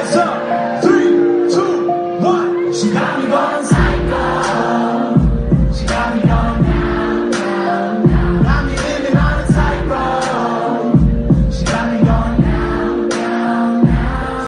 hands up. 3, 2, 1. She got me going psycho.